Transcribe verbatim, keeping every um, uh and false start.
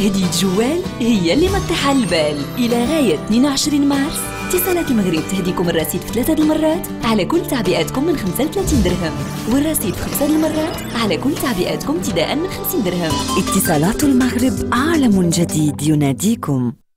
هدية جوال هي اللي ما تحل البال. إلى غاية اثنين وعشرين مارس اتصالات المغرب تهديكم الرصيد في ثلاثة المرات على كل تعبئاتكم من خمسة وثلاثين درهم، والرصيد في خمسة المرات على كل تعبئاتكم ابتداء من خمسين درهم. اتصالات المغرب، عالم جديد يناديكم.